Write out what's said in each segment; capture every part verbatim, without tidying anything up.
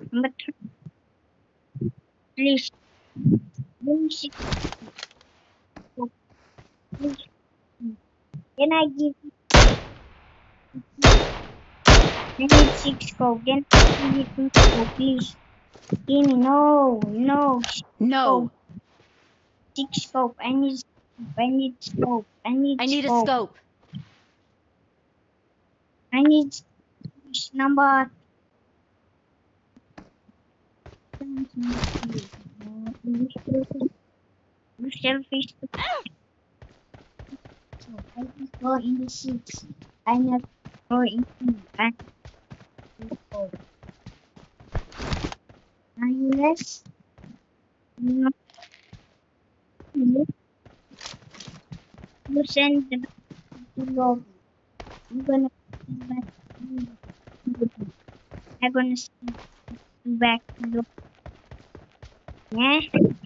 Number three, please. Please, please. Can I give you I need six scope? Can I give you two scope, please? Give me no, no No. scope, six scope. I need scope. I need scope. I need I need a scope. scope. I need six. Number. You selfish. So I just go in the six. I never go in two. I go. Are you less? You know, you send the to lobby. I'm gonna send back to lobby. I'm gonna send you back to lobby. Yeah?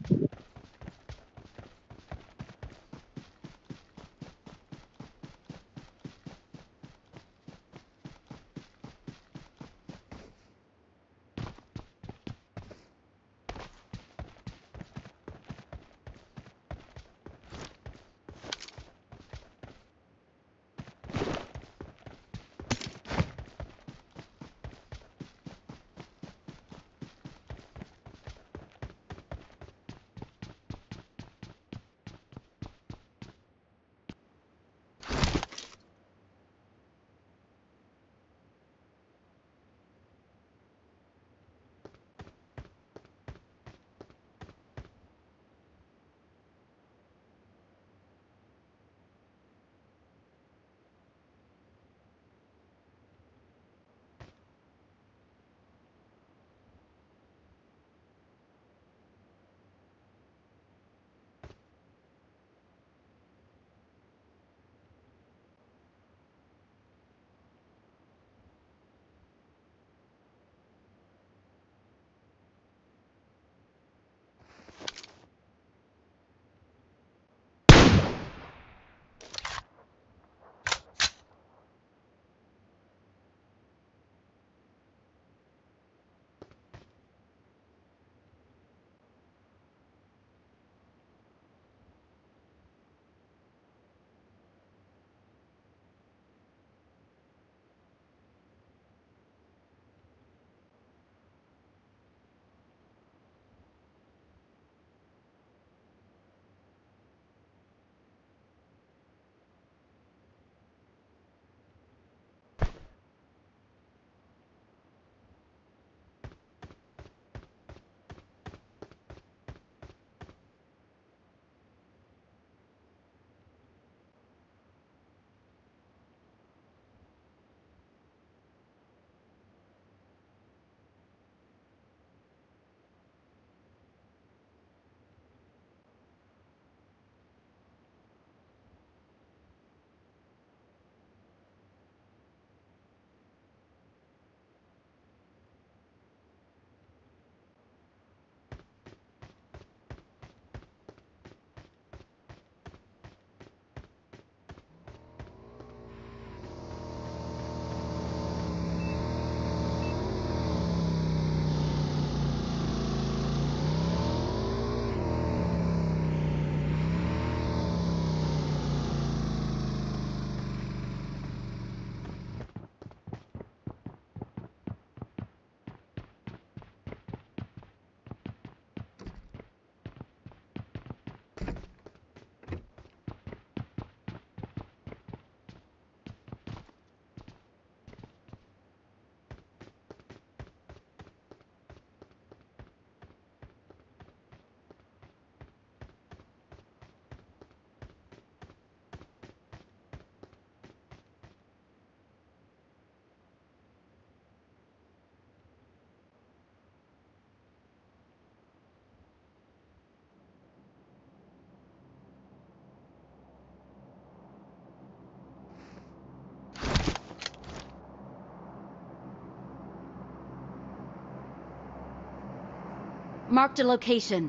Marked a location.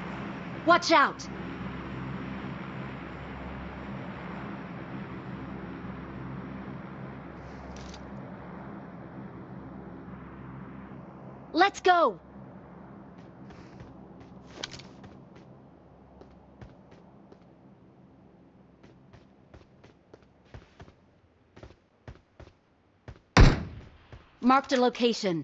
Watch out! Let's go! Marked a location.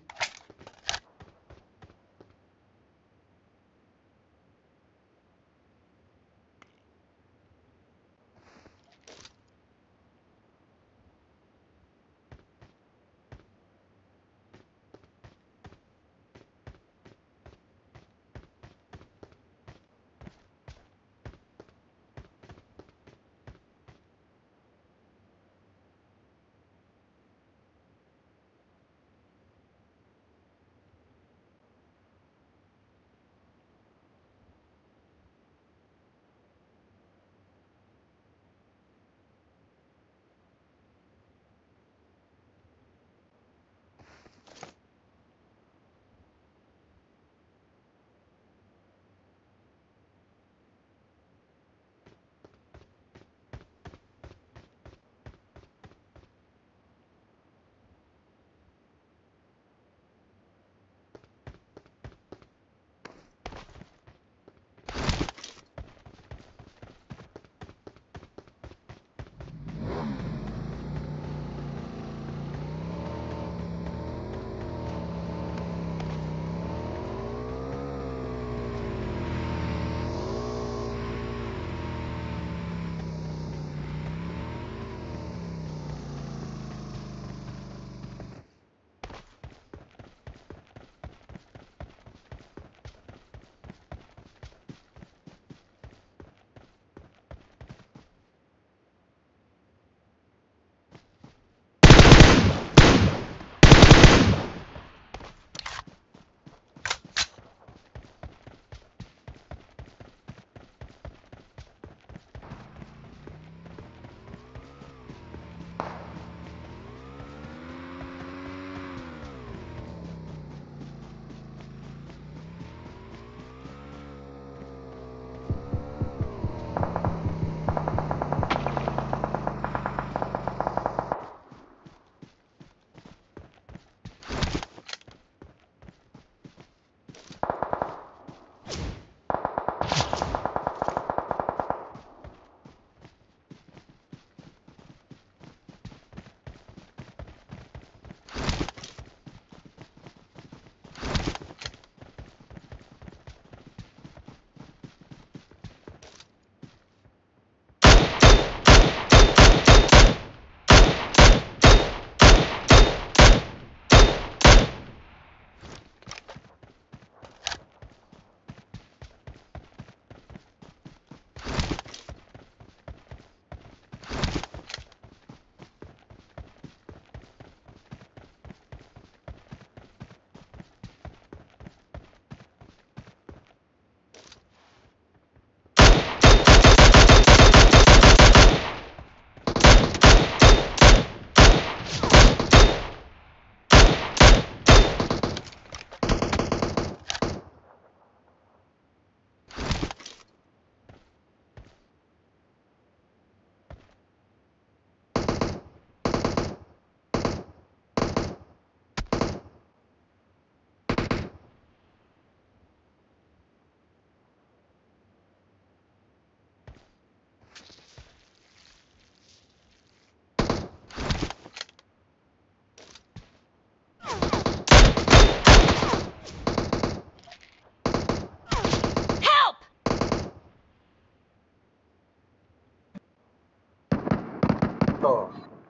Sto.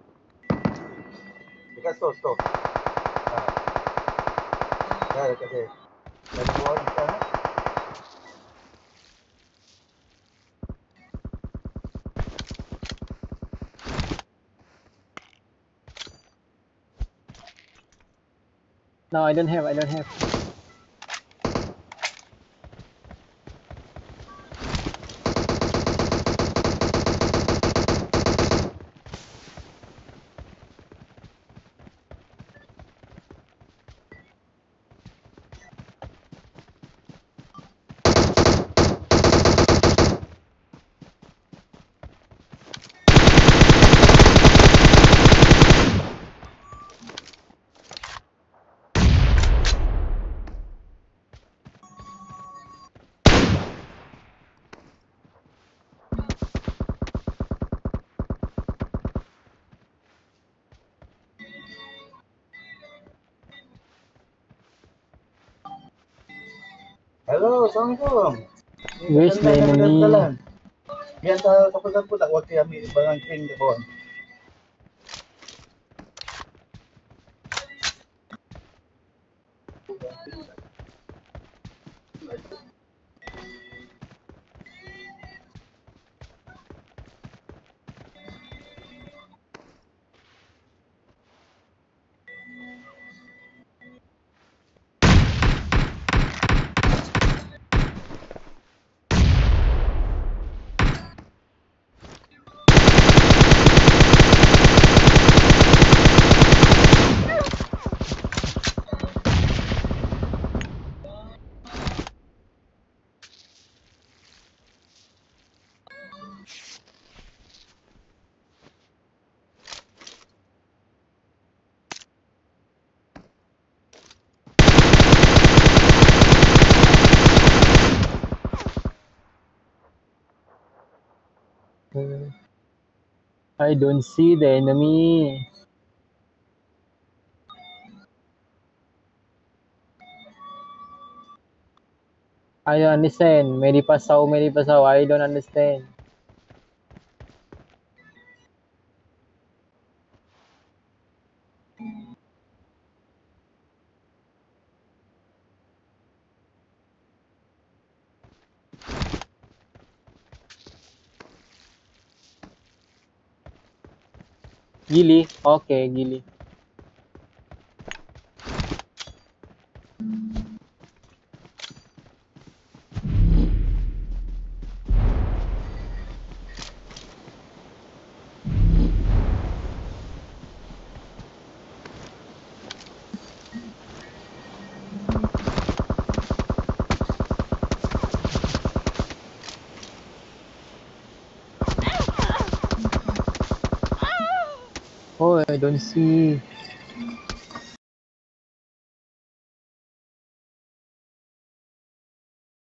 Dekat sto, sto. Ha. Dah dekat dia. Dah ada dua orang sekarang. No, I don't have, I don't have. Hello, Assalamualaikum. Ni Where's the dalan na enemy? dalan. Yan sa kapag po tak waktu kami barang king di bawah. I don't see the enemy. I don't understand. Meri pasau, meri pasau. I don't understand. Gili? Okay, Gili. Oh, I don't see.